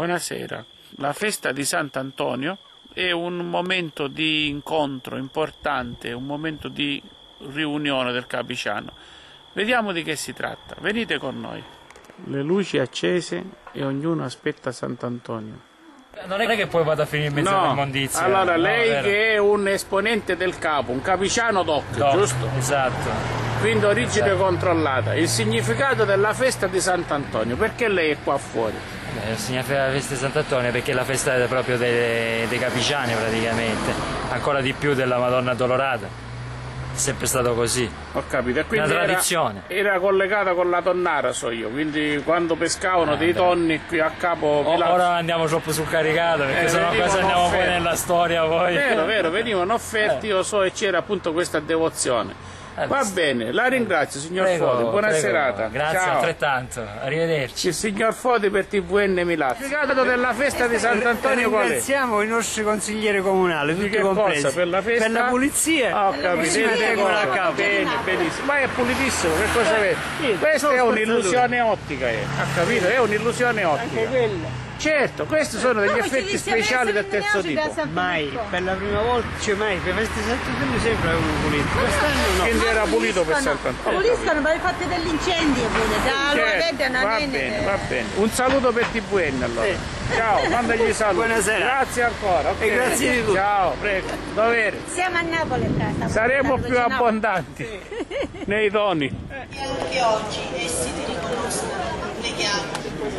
Buonasera. La festa di Sant'Antonio è un momento di incontro importante, un momento di riunione del Capiciano. Vediamo di che si tratta. Venite con noi. Le luci accese e ognuno aspetta Sant'Antonio. Non è che poi vado a finire in mezzo all'immondizia. Allora, no, lei vero. che è un esponente del capo, un capiciano doc, giusto? Esatto. Quindi origine controllata. Il significato della festa di Sant'Antonio, perché lei è qua fuori? Il significato della festa di Sant'Antonio perché è la festa proprio dei capiciani praticamente, ancora di più della Madonna Addolorata. È sempre stato così. Ho capito. E quindi una tradizione. Era collegata con la tonnara, so io, quindi quando pescavano dei tonni qui a capo Pilato. Ora andiamo troppo sul caricato perché sennò cosa andiamo poi nella storia poi. Vero, venivano offerti, io so, e c'era appunto questa devozione. Va bene, la ringrazio signor Foti, buona serata. Grazie, ciao. Altrettanto, arrivederci. Il signor Foti per TVN Milano. Il significato della festa di Sant'Antonio qual è? Ringraziamo i nostri consiglieri comunali, tutti compresi. Cosa? Per la festa? Per la pulizia. Ho capito, a capo. bene, benissimo. Ma è pulitissimo, che cosa vede? Questa è un'illusione ottica, ha capito? È un'illusione ottica. Anche quella. Certo, questi sono degli effetti speciali del terzo tipo. Mai, per la prima volta, cioè mai, per queste Sant'Antonio sempre avevano pulito. Quest'anno no. Quindi era pulito per Sant'Antonio. Puliscono per le fatte dell'incendio pure. Va bene. Un saluto per TVN allora. Ciao, mandagli saluti. Buonasera. Grazie ancora. Okay. E grazie di tutto. Ciao, prego. Dovere. Siamo a Napoli a casa. Saremo più abbondanti nei doni. E anche oggi essi ti riconoscono. Preghiamo.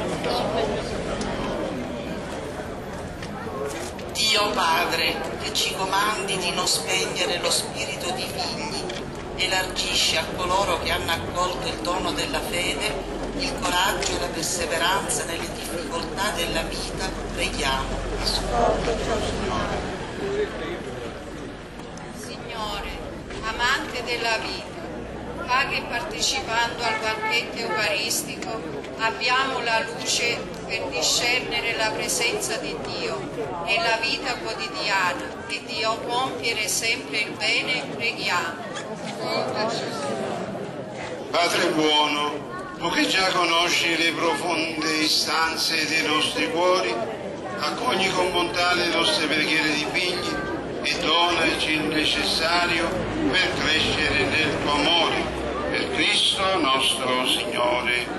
Dio Padre, che ci comandi di non spegnere lo spirito di figli, elargisci a coloro che hanno accolto il dono della fede il coraggio e la perseveranza nelle difficoltà della vita, preghiamo. Signore, amante della vita, fa che partecipando al banchetto eucaristico abbiamo la luce per discernere la presenza di Dio nella vita quotidiana e di compiere sempre il bene, preghiamo. Padre buono, tu che già conosci le profonde istanze dei nostri cuori, accogli con bontà le nostre preghiere di figli e donaci il necessario per crescere nel tuo amore, per Cristo nostro Signore.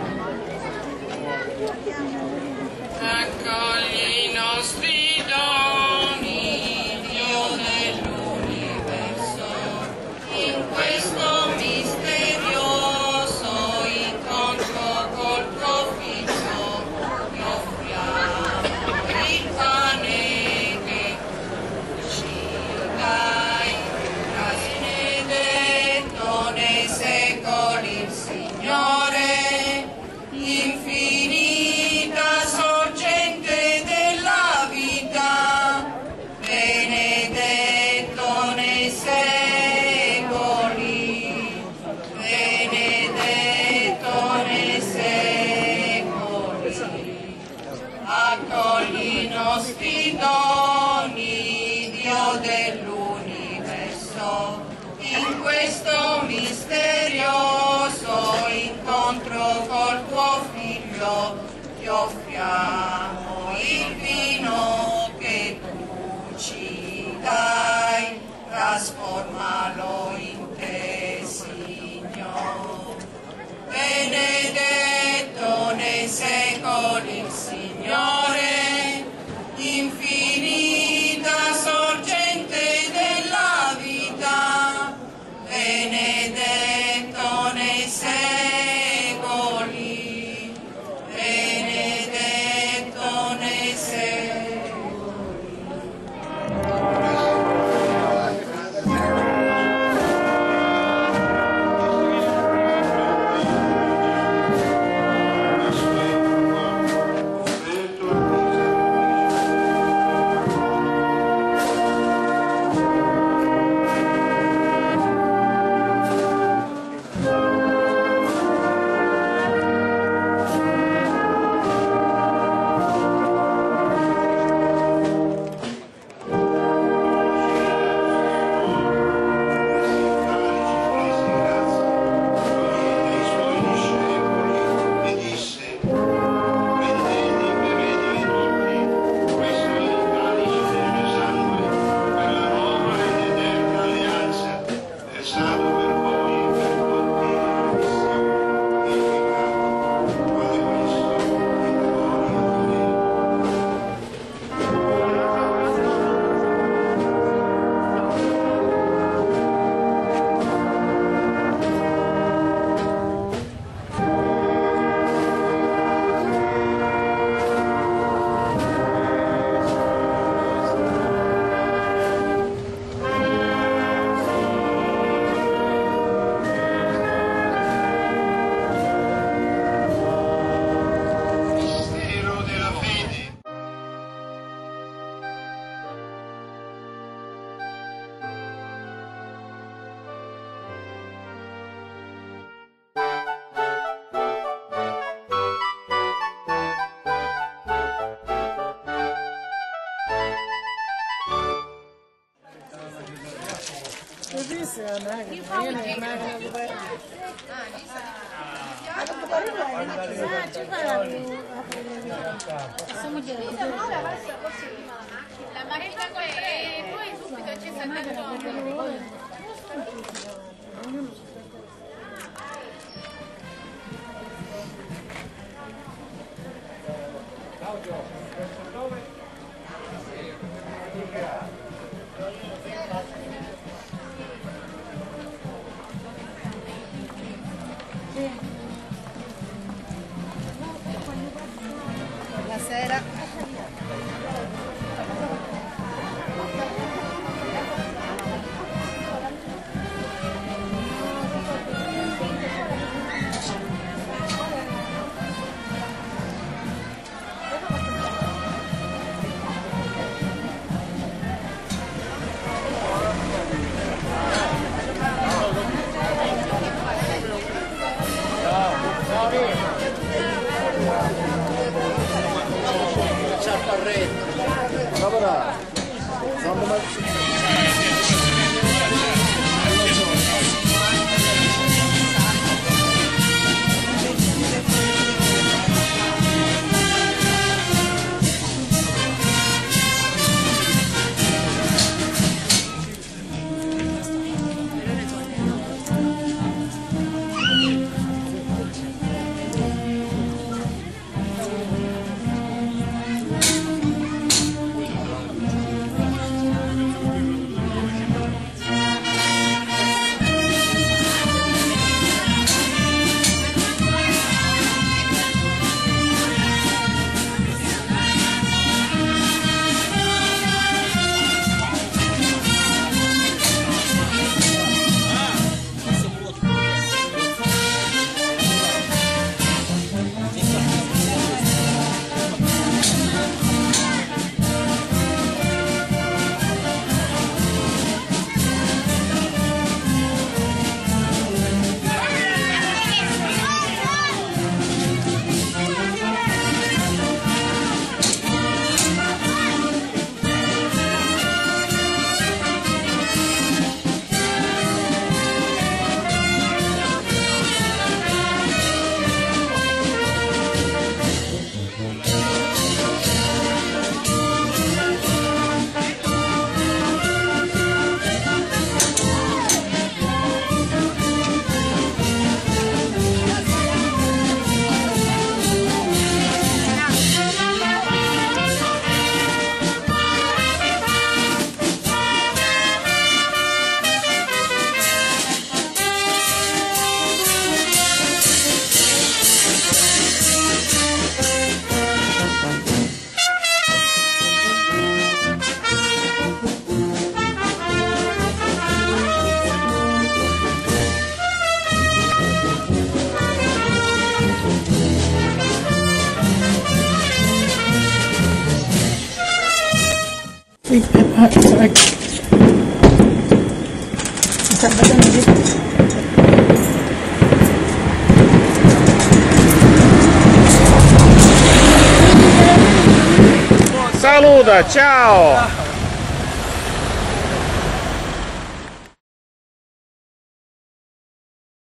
Accogli i nostri doni, Dio dell'universo, in questo misterioso incontro col tuo Figlio, ti offriamo il pane che ci dai, benedetto nei secoli il Signore, infinita sorgente della vita, benedetto nei secoli, benedetto nei secoli. Accogli i nostri doni, Dio dell'universo, in questo misterioso incontro col tuo Figlio, ti offriamo il vino che tu ci dai, trasformalo in te, Signore. Benedetto nei secoli il Signore, infinita sorgente della vita, benedetto nei secoli, benedetto nei secoli. La macchina con e poi subito c'è Sant'Antonio. Buonasera. Saluta, ciao!